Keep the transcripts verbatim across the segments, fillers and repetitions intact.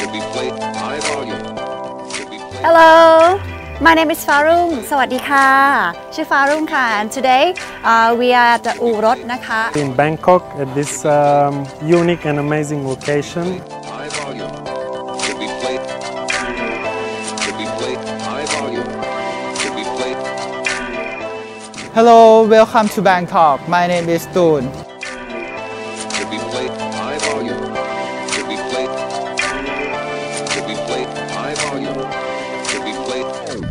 Should be played high volume. Should be played. Hello, my name is Farung สวัสดีค่ะชื่อ Farung ค่ะ and today uh, we are at อู่รถนะคะ In Bangkok at this um, unique and amazing location. High volume. Should be played. Should be played high volume. Should be played. Hello, welcome to Bangkok. My name is Toon. Should be played high volume. Should be played. Should be played high volume. Should be played.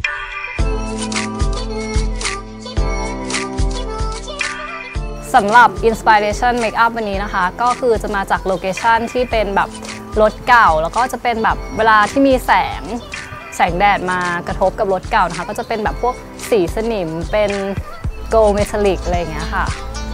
สำหรับ Inspiration Makeup วันนี้นะคะก็คือจะมาจากโลเคชันที่เป็นแบบรถเก่าแล้วก็จะเป็นแบบเวลาที่มีแสงแสงแดดมากระทบกับรถเก่านะคะก็จะเป็นแบบพวกสีสนิมเป็นโกลด์เมทัลลิกอะไรอย่างเงี้ยค่ะ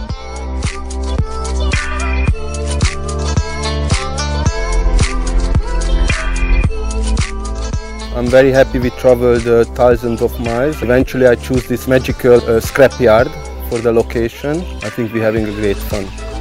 I'm very happy we traveled uh, thousands of miles. Eventually I choose this magical uh, scrapyard for the location. I think we're having a great fun.